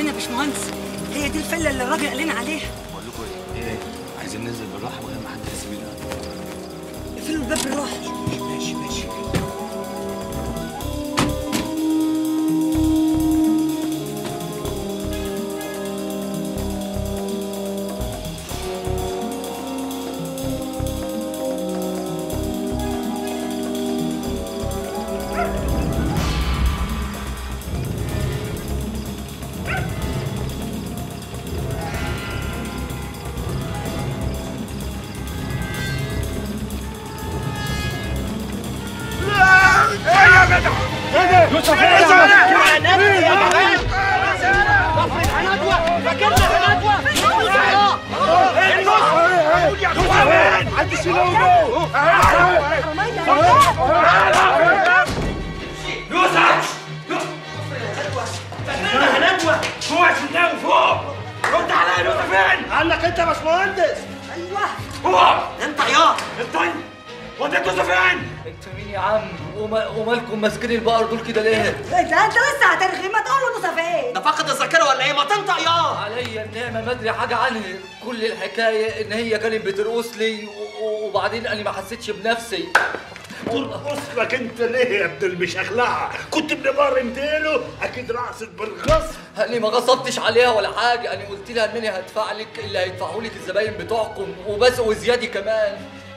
لنا يا باشمهندس، هي دي الفيلا اللي الراجل قال لنا عليها. بقول لكم ايه؟ عايزين ننزل بالراحه من غير ما حد يحس بينا. اقفلوا الباب بالراحه. ماشي ماشي. عنك انت يا باشمهندس. ايوه هو انت يا انت وديت نوسة فين؟ انتوا مين يا عم؟ ومالكم ماسكين البقر دول كده ليه؟ انت لسه هترغي، ما تقول له نوسه فين؟ ده فقد الذاكره ولا ايه؟ ما تنطق يا عليا النعمه ما ادري حاجه عنها، كل الحكايه ان هي كانت بترقص لي وبعدين انا ما حسيتش بنفسي. ترقص لك انت ليه يا ابن المشخلعه؟ كنت ابن بار انتيله اكيد رقصت بالغصب. انا ما غصبتش عليها ولا حاجه، انا قلت لها انني هدفع لك اللي هيدفعوا لك الزباين بتوعكم وبس وزياده كمان.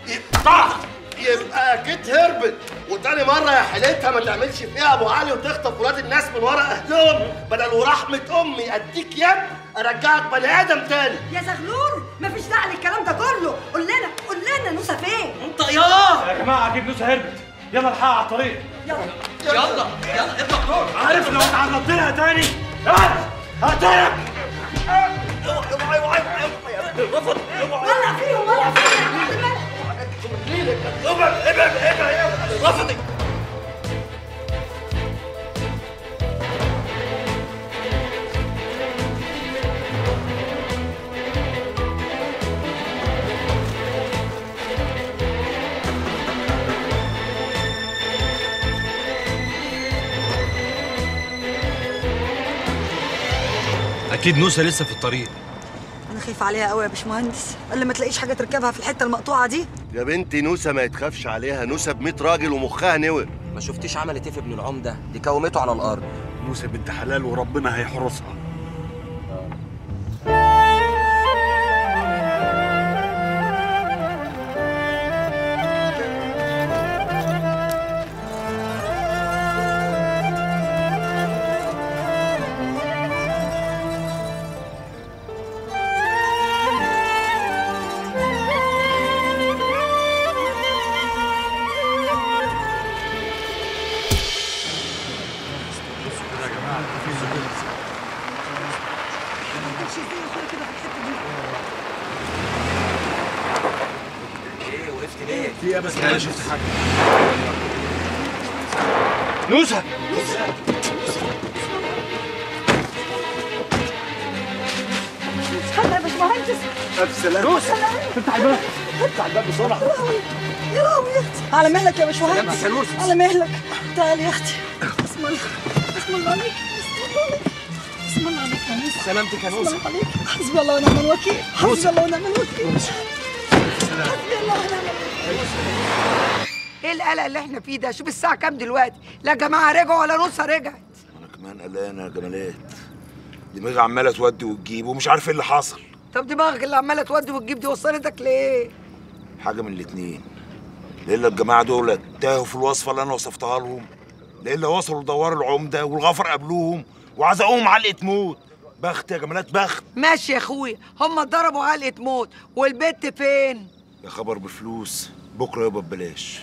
يبقى اكيد هربت، وتاني مره يا حيلتها ما تعملش فيها ابو علي وتخطف ولاد الناس من ورا اهلهم، بدل ورحمه امي اديك يد ارجعك بني ادم تاني. يا زغلول مفيش داعي للكلام ده كله، قول لنا نوسه فين؟ انت يا جماعه اكيد نوسه هربت، يلا الحقها على الطريق. يلا اطلع دور. عارف لو اتعرضت لها تاني هقتلك. اوعى رفض ولع فيهم ولع فيهم. رفضي. اكيد نوسه لسه في الطريق. انا خايفه عليها قوي يا باشمهندس، قال لي ما تلاقيش حاجه تركبها في الحته المقطوعه دي. يا بنتي نوسه ما يتخافش عليها، نوسه ب100 راجل ومخها نور. ما شفتيش عملت ايه في ابن العمده؟ دي كومته على الارض. نوسه بنت حلال وربنا هيحرسها. في بس انا شفت حاجه. نوسه استنى يا باشمهندس. الف سلامه. نوسه افتح الباب، افتح الباب بسرعه. يا لهوي يا اختي، على مهلك يا باشمهندس. على مهلك. تعالي يا اختي. بسم الله بسم الله عليك، بسم الله عليك يا نوسه. سلامتك يا بسم نوسه. الله عليك، حسبي الله ونعم الوكيل، حسبي الله ونعم الوكيل، حسبي الله ونعم الوكيل. ايه القلق اللي احنا فيه ده؟ شوف الساعة كام دلوقتي، لا جماعة رجعوا ولا نصها رجعت. انا كمان قلقان يا جمالات، دماغي عمالة تودي وتجيب ومش عارف ايه اللي حصل. طب دماغك اللي عمالة تودي وتجيب دي وصلتك ليه؟ حاجة من الاتنين، لإلا الجماعة دول تاهوا في الوصفة اللي أنا وصفتها لهم، لإلا وصلوا لدوار العمدة والغفر قابلوهم وعزقوهم علقة موت. بخت يا جمالات بخت. ماشي يا اخويا، هم اتضربوا علقة موت، والبت فين؟ يا خبر بفلوس، بكرة يابا ببلاش.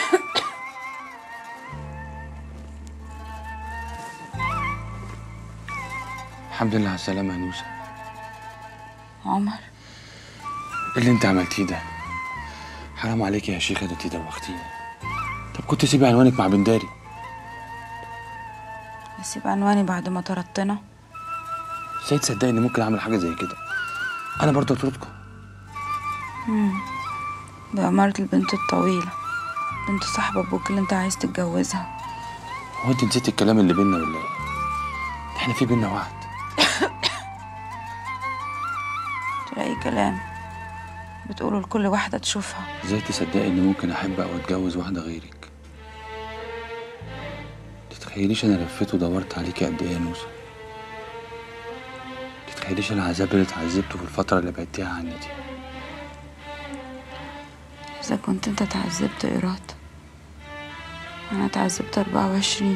الحمد لله على السلامه يا نوسه. عمر ايه اللي انت عملتيه ده؟ حرام عليك يا شيخه، ده انت دوختيني. طب كنت سيبي عنوانك مع بنداري. اسيب عنواني بعد ما طردتنا؟ ازاي تصدقي اني ممكن اعمل حاجه زي كده؟ انا برضه اطردكم. ده أمارة البنت الطويلة، بنت صاحب ابوك اللي انت عايز تتجوزها. هو انت نسيتي الكلام اللي بينا ولا ايه؟ احنا في بينا وعد. أي كلام بتقوله لكل واحدة تشوفها. ازاي تصدقي إني ممكن أحب أو أتجوز واحدة غيرك؟ تتخيليش أنا لفيت ودورت عليكي قد إيه يا نوسة؟ تتخيليش العذاب اللي اتعذبته في الفترة اللي بعدتيها عني دي؟ إذا كنت أنت اتعذبت إيراد، أنا اتعذبت 24.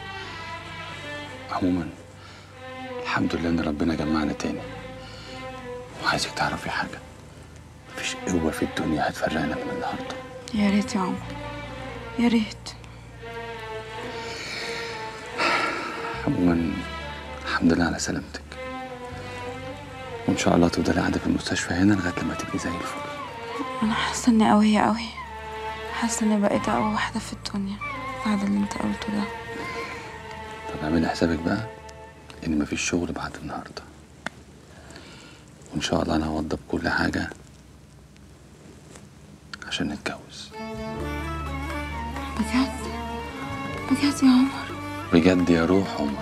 عموما الحمد لله إن ربنا جمعنا تاني. وعايزك تعرفي حاجة، مفيش قوة في الدنيا هتفرقنا من النهاردة. يا ريت يا عمر، يا ريت. عموما الحمد لله على سلامتك، وإن شاء الله تفضلي قاعدة في المستشفى هنا لغاية لما تبقي زي الفل. أنا حاسة إني قوية قوي، حاسة إني بقيت أقوى واحدة في الدنيا بعد اللي أنت قلته ده. طب اعملي حسابك بقى إن مفيش شغل بعد النهاردة، وإن شاء الله أنا هوضب كل حاجة عشان نتجوز. بجد؟ بجد يا عمر؟ بجد يا روح عمر.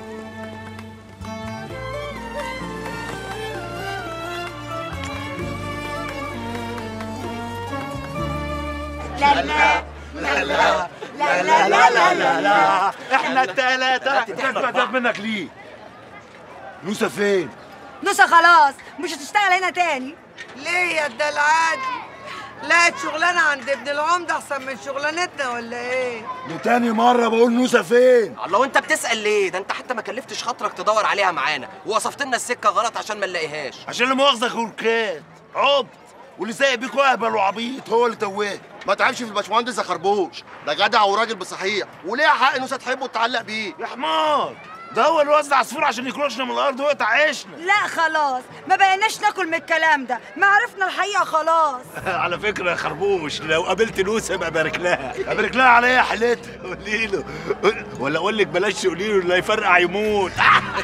لا لا لا لا لا لا لا لا لا احنا التلاتة. تفتح منك ليه؟ نوسة فين؟ نوسة خلاص مش هتشتغل هنا تاني. ليه يا الدلعادي؟ لقيت شغلانه عند ابن العمده احسن من شغلانتنا ولا ايه؟ دي تاني مرة بقول نوسة فين؟ الله، وانت بتسأل ليه؟ ده انت حتى ما كلفتش خاطرك تدور عليها معانا، ووصفت لنا السكة غلط عشان ما نلاقيهاش. عشان لا مؤاخذة خلقات عبط، واللي سايق بيكوا اهبل وعبيط هو اللي تواه. ما تعبش في الباشمهندس يا خربوش، ده جدع وراجل بصحيح، وليه حق نوسة تحبه وتتعلق بيه. يا حمار، ده هو اللي وزع عصفور عشان يكرشنا من الارض ويقطع عيشنا. لا خلاص ما بقيناش ناكل من الكلام ده، ما عرفنا الحقيقة خلاص. على فكرة يا خربوش، لو قابلت نوسة ابقى بارك لها. ابارك لها على ايه يا حلتها؟ قولي له، ولا اقول لك بلاش تقولي له اللي هيفرقع يموت.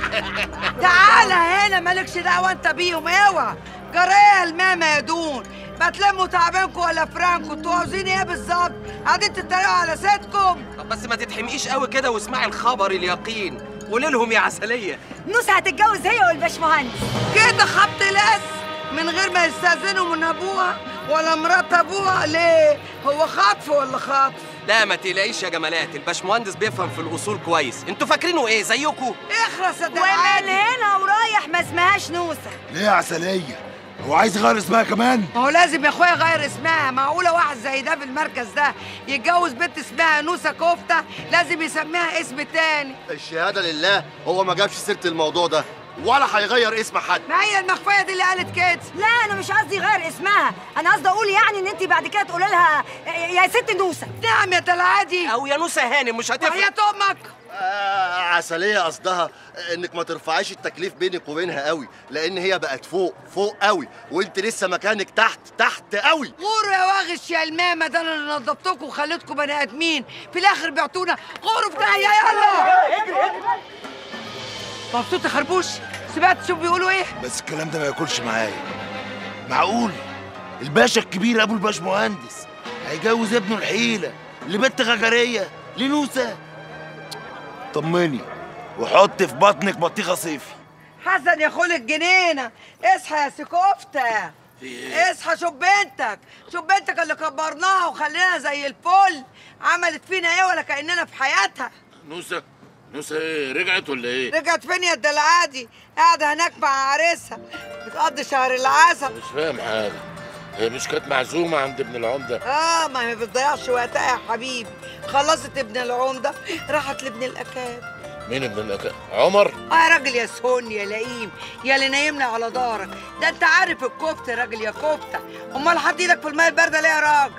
تعالى هنا مالكش دعوه انت بيهم، اوعى جرايه الماما يدون. ما تلموا تعبانكم ولا فرانكم، انتوا عاوزين ايه بالظبط؟ قاعدين تتريقوا على سيدكم؟ طب بس ما تتحمقيش قوي كده واسمعي الخبر اليقين، قولي لهم يا عسلية. نوسة هتتجوز هي والباشمهندس كده خبط لاس من غير ما يستأذنوا من ابوها ولا مرات ابوها. ليه؟ هو خطف ولا خطف؟ لا ما تقلقيش يا جمالات، الباشمهندس بيفهم في الاصول كويس. انتوا فاكرينه ايه زيكم؟ اخرس يا ومن دلعادي. هنا ورايح ما اسمهاش نوسة. ليه يا عسلية؟ هو عايز يغير اسمها كمان؟ ما هو لازم يا اخويا يغير اسمها. معقوله واحد زي ده في المركز ده يتجوز بنت اسمها نوسة كفتة؟ لازم يسميها اسم تاني. الشهادة لله هو ما جابش سيرة الموضوع ده ولا هيغير اسم حد. ما هي المخفية دي اللي قالت كده. لا انا مش قصدي يغير اسمها، انا قصدي اقول يعني ان انت بعد كده تقولي لها يا ست نوسة. نعم يا دلعادي. او يا نوسة هانم، مش هتفرق. وحياة امك. عسلية قصدها انك ما ترفعيش التكليف بينك وبينها قوي، لان هي بقت فوق فوق قوي وانت لسه مكانك تحت تحت قوي. غوروا يا واغش يا الماما، ده انا اللي نضفتكم وخليتكم بني ادمين، في الاخر بعتونا. غوروا في داهية يلا. مبسوط يا خربوش؟ سمعت شوف بيقولوا ايه؟ بس الكلام ده ما ياكلش معايا. معقول الباشا الكبير ابو الباشمهندس هيجوز ابنه الحيلة لبنت غجرية لنوسة؟ طمني وحط في بطنك بطيخة صيفي. حسن يا خول الجنينة، اصحى يا سي كفتة. اصحى، شوف بنتك، شوف بنتك اللي كبرناها وخلينا زي الفل، عملت فينا ايه ولا كأننا في حياتها. نوسة ايه؟ رجعت ولا ايه؟ رجعت فين يا الدلعادي؟ قاعدة هناك مع عريسها بتقضي شهر العسل. مش فاهم حاجة، هي مش كانت معزومة عند ابن العمدة؟ ما هي بتضيعش وقتها يا حبيبي. خلصت ابن العمدة راحت لابن الأكاد. مين ابن الأكاد؟ عمر؟ يا راجل يا سهون يا لئيم يا اللي نايمنا على دارك، ده انت عارف الكفتة يا راجل يا كفتة. امال حاطط ايدك في الماء الباردة ليه يا راجل؟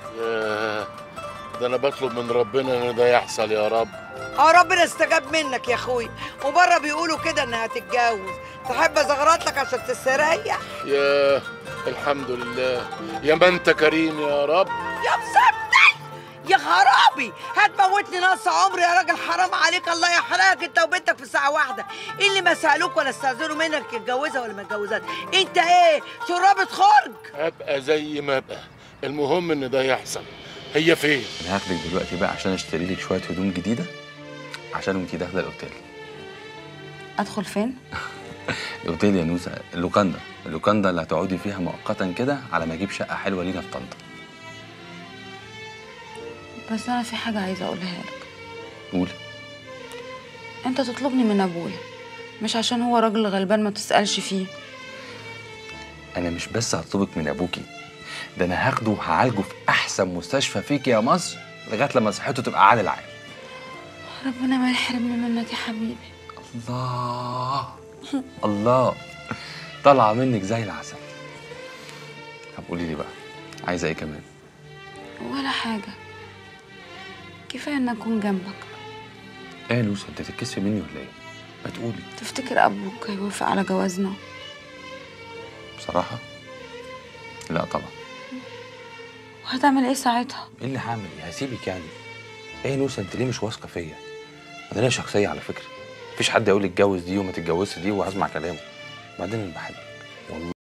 ده انا بطلب من ربنا ان ده يحصل يا رب. ربنا استجاب منك يا اخوي، وبره بيقولوا كده انها هتتجوز. تحب ازغرط لك عشان تستريح؟ يا الحمد لله، يا ما انت كريم يا رب. يا مسبتي يا خرابي، هتموتني نص عمري يا راجل، حرام عليك، الله يحرقك انت وبنتك في ساعه واحده. ايه اللي ما سالوك ولا استاذنوا منك تتجوزها ولا ما تتجوزهاش؟ انت ايه شرابة خرج؟ ابقى زي ما ابقى، المهم ان ده يحصل. هي فين؟ انا هاخدك دلوقتي بقى عشان اشتري لك شويه هدوم جديده عشان وانتي داخله الاوتيل. ادخل فين؟ الاوتيل يا نوسه، اللوكاندا اللي هتقعدي فيها مؤقتا كده على ما اجيب شقه حلوه لينا في طنطا. بس انا في حاجه عايزه اقولها لك. قولي. انت تطلبني من ابويا مش عشان هو راجل غلبان ما تسالش فيه. انا مش بس هطلبك من ابوكي، ده انا هاخده وهعالجه في احسن مستشفى فيك يا مصر لغايه لما صحته تبقى عال العال. ربنا ما يحرمني منك يا حبيبي. الله الله، طالعه منك زي العسل. طب قولي لي بقى، عايزه ايه كمان؟ ولا حاجه، كفايه ان اكون جنبك. ايه يا لوسه، انت تتكسفي مني ولا ايه؟ ما تقولي. تفتكر ابوك هيوافق على جوازنا؟ بصراحه لا طبعا. وهتعمل ايه ساعتها؟ ايه اللي هعمل ايه؟ هسيبك يعني؟ ايه يا نوسه، انت ليه مش واثقه فيا؟ انا ليا شخصيه على فكره، مفيش حد يقول لي اتجوز دي وما تتجوزش دي وهسمع كلامه. بعدين انا بحبك والله.